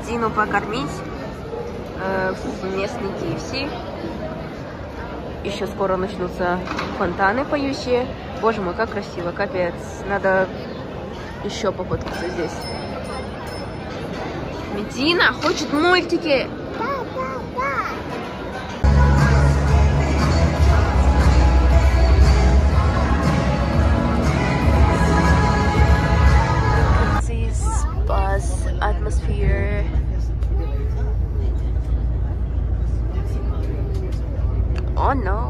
Медину покормить в местный KFC. Еще скоро начнутся фонтаны поющие. Боже мой, как красиво, капец. Надо еще пофоткаться здесь. Медина хочет мультики. This bus atmosphere. Oh no.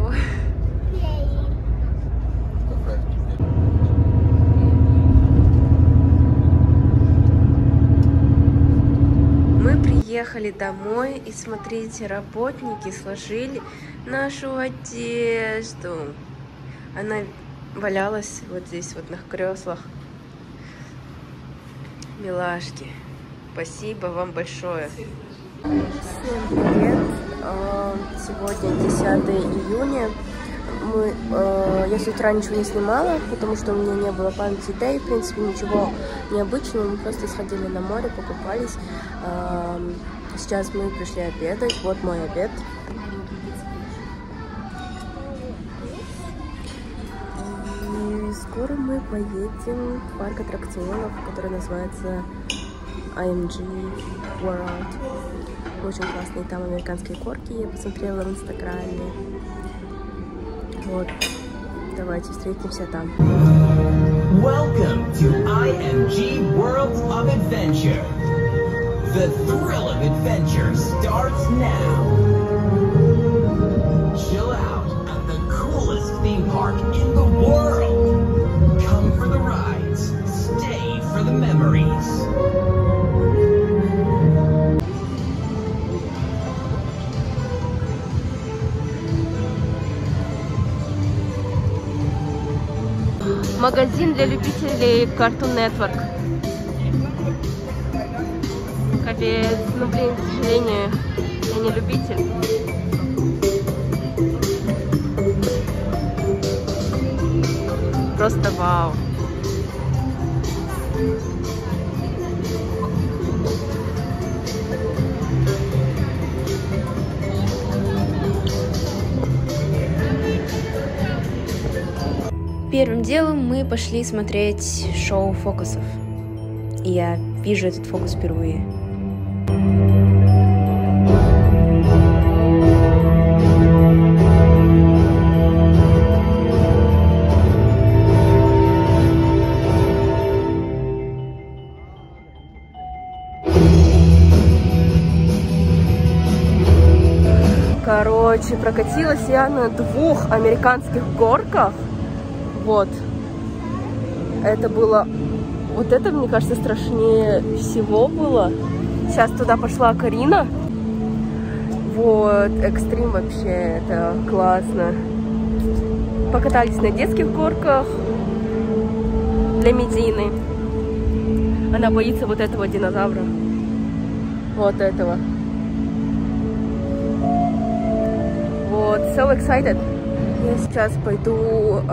Мы приехали домой, и смотрите, работники сложили нашу одежду. Она валялась вот здесь вот на креслах. Милашки, спасибо вам большое. Всем привет! Сегодня 10 июня. Я с утра ничего не снимала, потому что у меня не было памяти, да и в принципе ничего необычного. Мы просто сходили на море, покупались. Сейчас мы пришли обедать. Вот мой обед. И скоро мы поедем в парк аттракционов, который называется IMG World. Очень классные там американские горки, я посмотрела в инстаграме. Вот, давайте встретимся там. Welcome to IMG World of Adventure. The thrill of adventure starts now. Chill out at the coolest theme park in the world. Come for the rides, stay for the memories. Магазин для любителей Cartoon Network. Капец, ну блин, к сожалению, я не любитель. Просто вау. Первым делом мы пошли смотреть шоу фокусов. И я вижу этот фокус впервые. Короче, прокатилась я на 2 американских горках. Вот. Это было... Вот это, мне кажется, страшнее всего было. Сейчас туда пошла Карина. Вот. Экстрим вообще. Это классно. Покатались на детских горках. Для Медины. Она боится вот этого динозавра. Вот этого. Вот. So excited. Я сейчас пойду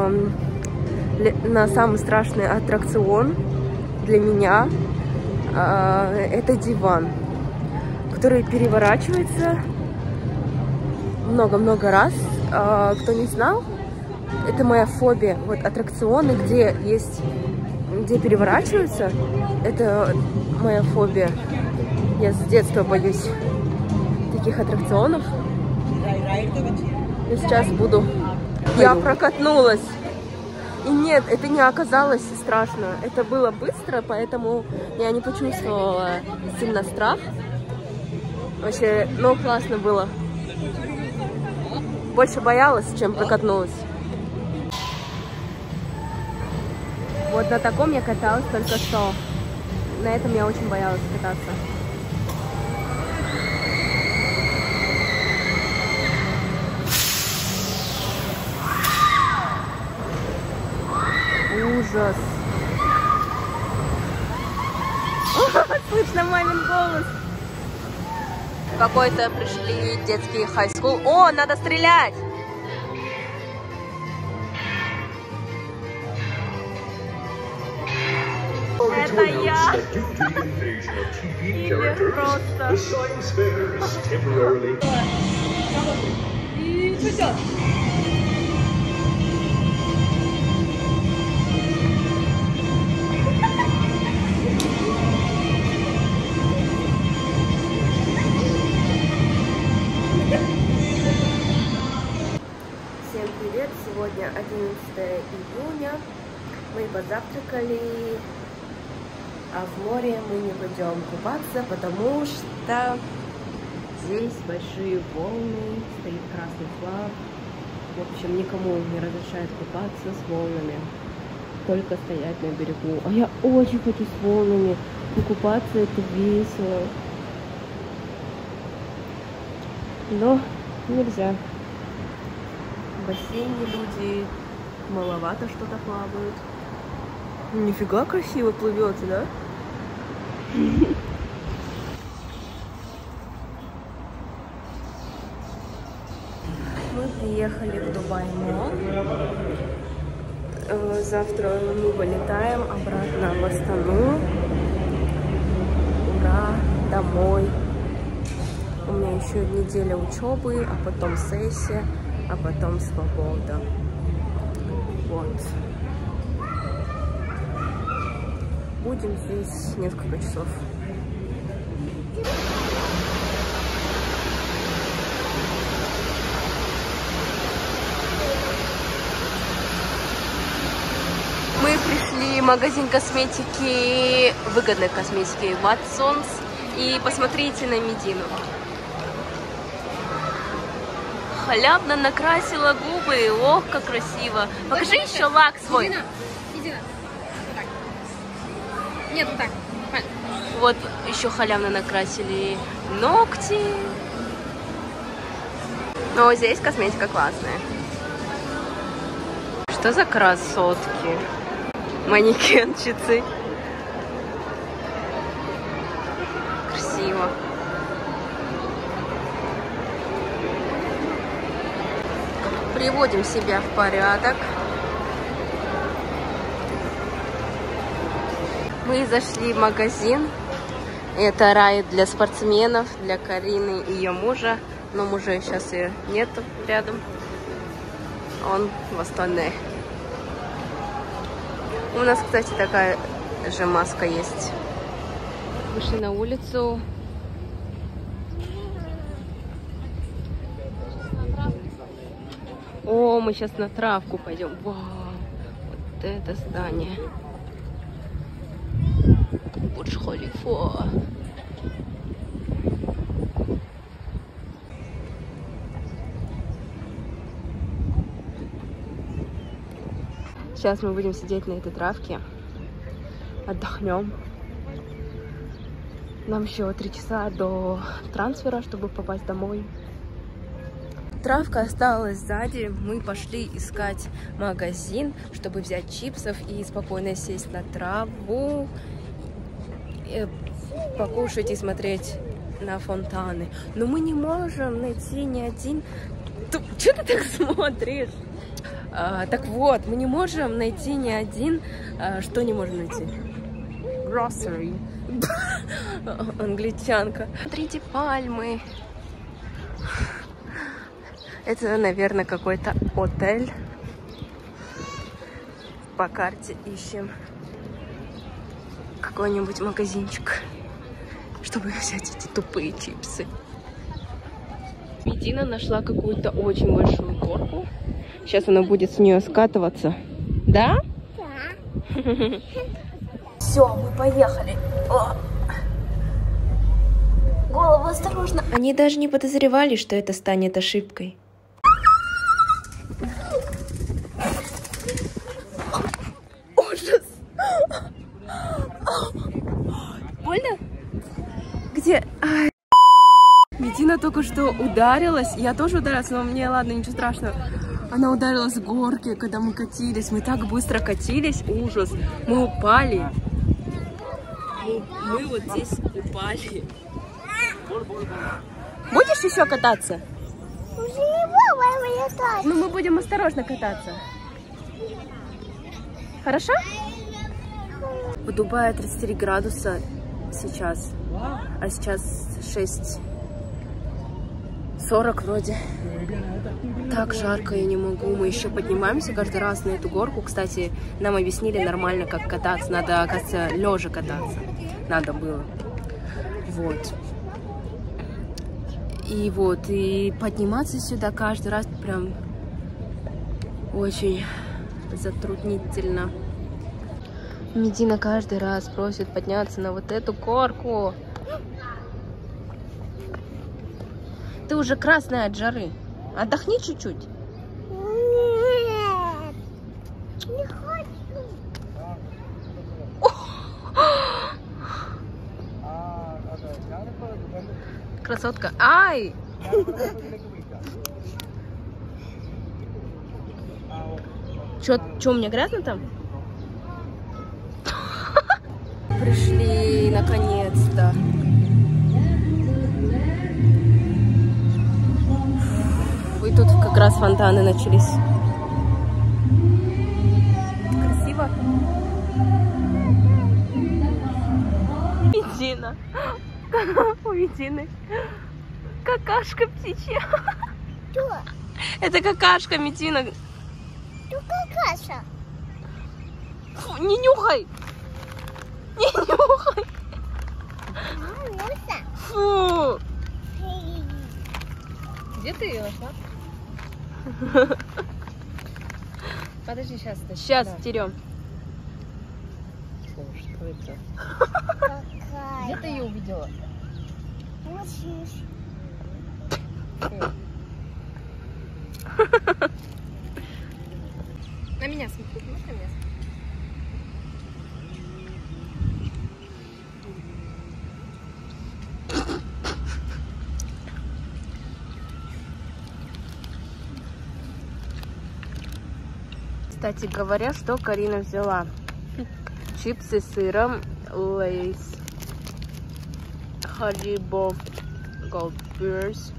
на самый страшный аттракцион для меня. Это диван, который переворачивается много-много раз. Кто не знал, это моя фобия. Вот аттракционы, где переворачиваются, это моя фобия. Я с детства боюсь таких аттракционов. Я сейчас буду... Я прокатнулась. И нет, это не оказалось страшно. Это было быстро, поэтому я не почувствовала сильно страх. Вообще, ну, классно было. Больше боялась, чем прокатнулась. Вот на таком я каталась только что. На этом я очень боялась кататься. Ужас. Слышно мамин голос. Какой-то пришли детский хай-скул. О, надо стрелять! Это я. Или просто. И что? Всем привет! Сегодня 11 июня. Мы позавтракали, а в море мы не пойдем купаться, потому что здесь большие волны, стоит красный флаг. В общем, никому не разрешают купаться с волнами, только стоять на берегу. А я очень хочу с волнами покупаться, это весело. Но нельзя. В бассейне люди маловато что-то плавают. Нифига красиво плывет, да? Мы приехали в Дубай Молл. Завтра мы вылетаем обратно в Астану. Ура, домой. У меня еще неделя учебы, а потом сессия, а потом свобода. Вот. Будем здесь несколько часов. Мы пришли в магазин косметики, выгодной косметики Watsons. И посмотрите на Медину. Халявно накрасила губы. Ох, как красиво. Покажи еще лак свой. Иди на. Вот так. Нет, вот так. Вот еще халявно накрасили ногти. Но здесь косметика классная. Что за красотки? Манекенщицы. Красиво. Приводим себя в порядок. Мы зашли в магазин. Это рай для спортсменов, для Карины и ее мужа. Но мужа сейчас и нет рядом. Он в Астане. У нас, кстати, такая же маска есть. Вышли на улицу. О, мы сейчас на травку пойдем. Вау, вот это здание. Бурдж-Халифа. Сейчас мы будем сидеть на этой травке. Отдохнем. Нам еще 3 часа до трансфера, чтобы попасть домой. Травка осталась сзади. Мы пошли искать магазин, чтобы взять чипсов и спокойно сесть на траву, покушать и смотреть на фонтаны. Но мы не можем найти ни один... Что ты так смотришь? Так вот, мы не можем найти ни один... Что не можем найти? Grocery. Англичанка. Смотрите, пальмы. Это, наверное, какой-то отель. По карте ищем какой-нибудь магазинчик, чтобы взять эти тупые чипсы. Медина нашла какую-то очень большую горку. Сейчас она будет с нее скатываться. Да? Да. Все, мы поехали. О! Голову осторожно. Они даже не подозревали, что это станет ошибкой. Ужас! Больно? Где? Медина только что ударилась. Я тоже ударилась, но мне, ладно, ничего страшного. Она ударилась в горке, когда мы катились. Мы так быстро катились. Ужас. Мы упали. Мы вот здесь упали. Будешь еще кататься? Ну, мы будем осторожно кататься. Хорошо? В Дубае 33 градуса сейчас, а сейчас 6:40 вроде. Так жарко, я не могу. Мы еще поднимаемся каждый раз на эту горку. Кстати, нам объяснили нормально, как кататься. Надо, оказывается, лежа кататься. Надо было. Вот. И подниматься сюда каждый раз прям очень затруднительно. Медина каждый раз просит подняться на вот эту горку. Ты уже красная от жары. Отдохни чуть-чуть. Нет, не хочу. Красотка. Ай! Чё, у меня грязно там? Пришли наконец-то. И тут как раз фонтаны начались. Красиво. Медина. У Медины какашка птичья. Что? Это какашка, Медина. Что какаша? Фу, не нюхай. Не нюхай. Фу. Где ты ее нашла? Подожди, сейчас. Сейчас стерем. Что это? Какая? Где ты ее увидела? На меня смотри, на меня. Кстати говоря, что Карина взяла? Чипсы с сыром, лейс, Харибо, Голдберс,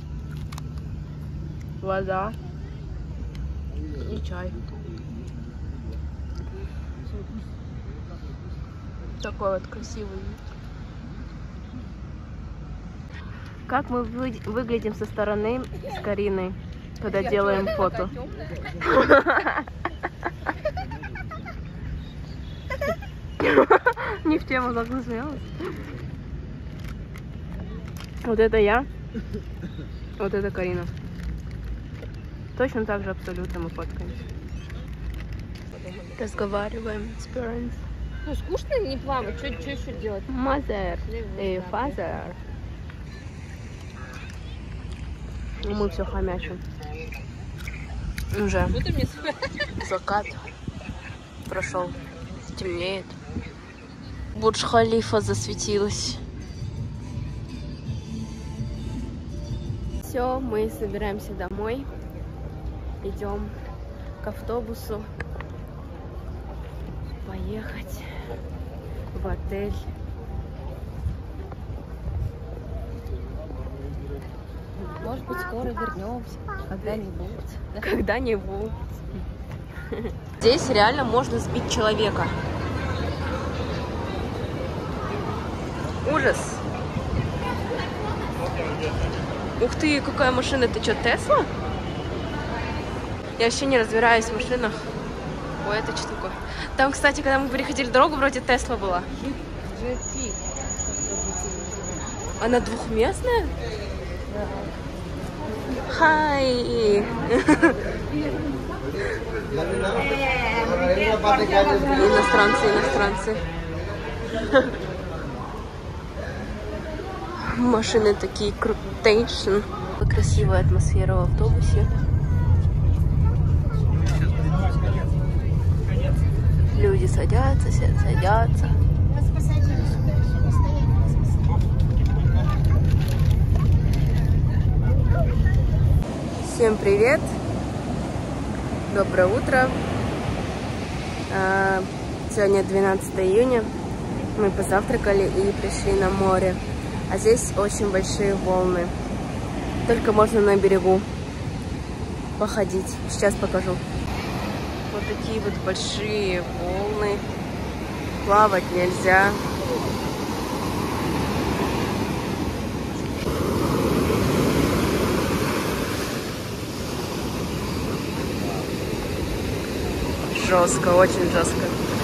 вода и чай. Такой вот красивый вид. Как мы выглядим со стороны с Кариной, когда делаем фото? Не в тему, так засмеялась. Вот это я, вот это Карина. Точно так же абсолютно мы фоткаемся. Разговариваем с parents. Ну, скучно не плавать, что еще делать? Mother и father. Мы все хомячим. Уже Что ты мне закат прошел, темнеет. Бурдж-Халифа засветилась. Все, мы собираемся домой. Идем к автобусу. Поехать в отель. Может быть, скоро вернемся. Когда-нибудь. Когда-нибудь. Здесь реально можно сбить человека. Ужас. Ух ты, какая машина. Это что, Тесла? Я вообще не разбираюсь в машинах. Ой, это что такое? Там, кстати, когда мы переходили дорогу, вроде Тесла была. GT. Она двухместная? Да. Хай! Иностранцы. Машины такие крутейшн. Красивая атмосфера в автобусе. Люди садятся. Нас посадили сюда, сюда стоять, нас посадили. Всем привет! Доброе утро! Сегодня 12 июня. Мы позавтракали и пришли на море. А здесь очень большие волны. Только можно на берегу походить. Сейчас покажу. Вот такие вот большие волны. плавать нельзя. Жестко, очень жестко.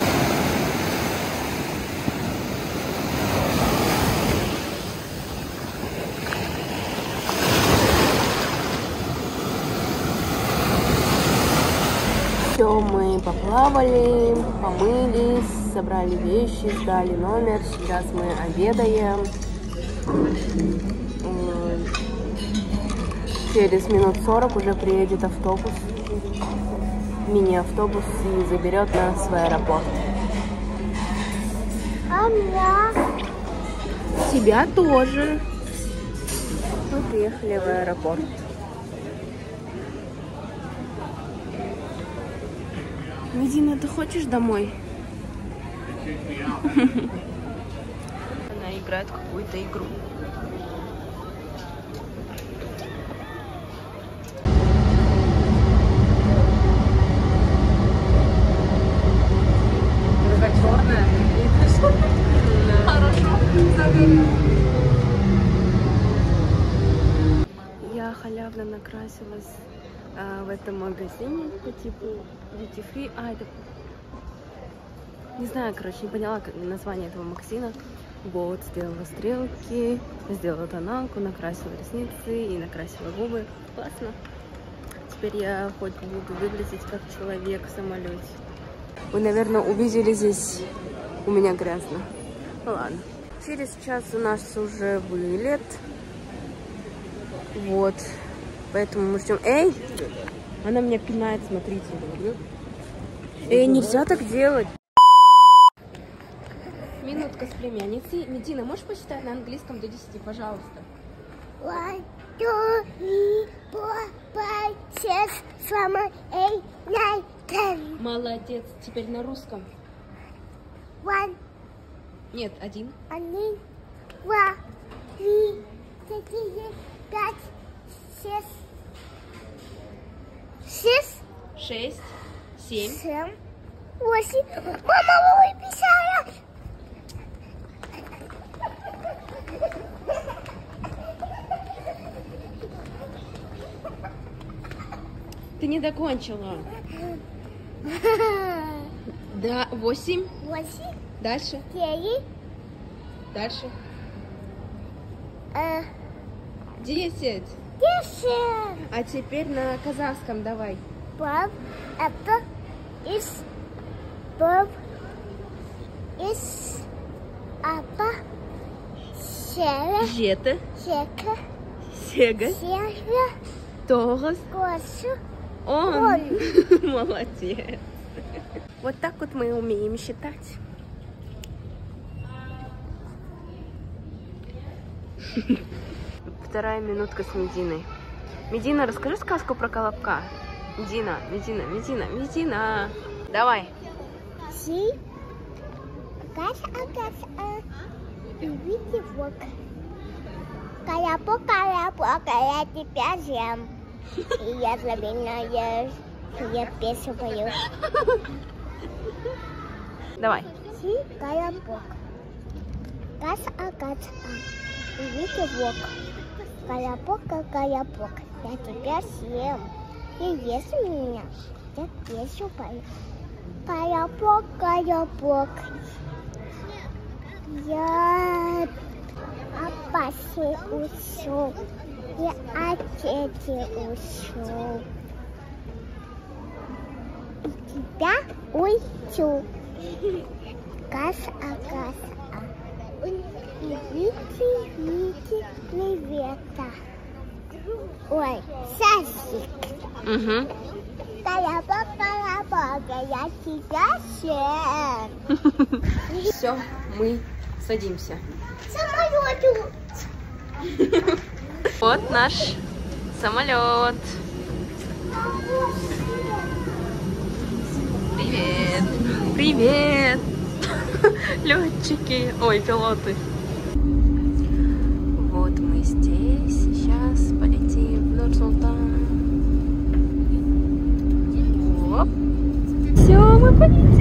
Все, мы поплавали, помылись, собрали вещи, сдали номер. Сейчас мы обедаем. Через минут 40 уже приедет автобус, мини-автобус, и заберет нас в аэропорт. А меня? Тебя тоже. Мы приехали в аэропорт. Медина, ты хочешь домой? Она играет в какую-то игру. Такая черная. Хорошо. Я халявно накрасилась в этом магазине по типу duty free. Это... Не знаю, короче, не поняла название этого магазина. Вот, сделала стрелки, сделала тоналку, накрасила ресницы и накрасила губы. Классно. Теперь я хоть буду выглядеть как человек в самолете. Вы, наверное, увидели здесь у меня грязно. Ну ладно. Через час у нас уже вылет. Вот. Поэтому мы ждем. Эй! Она меня пинает, смотрите. Эй, нельзя так делать. Минутка с племянницей. Медина, можешь посчитать на английском до 10, пожалуйста? 1, 2, 3, 4, 5, 6, 7, 8, 9, 10. Молодец. Теперь на русском. 1, Нет, 1. 1, 2, 3, 4, 5, 6, 6, 7. 7, 8. Мама, вы выписала. Ты не докончила. Да, 8. 8, Дальше. 9, Дальше. 10. 10. А теперь на казахском давай. Баб, это из баб, из апа, сера, Жеті, сека, 8, сера, 9, кошу, 10. Молодец. Вот так вот мы умеем считать. Вторая минутка с Мединой. Медина, расскажи сказку про Колобка. Медина, Медина, Медина, Медина. Давай. си, агас, и видите вот. Колобок, я тебя съем. И я злобная, я песню пою. Давай. Си, колобок. Газ, и видите вот. Колобок, я тебя съем. И если меня, я песню пою. Колобок, я опасе ушел, я отец ушел. И тебя уйду. Газ, видите, невета. Ой, сосик. Угу. Колобок, я тебя съем. Все, мы садимся. Самолету. Вот наш самолет. Привет. Привет. Летчики. Ой, пилоты. Вот мы здесь. Сейчас полетим в Нур-Султан. Все, мы полетели.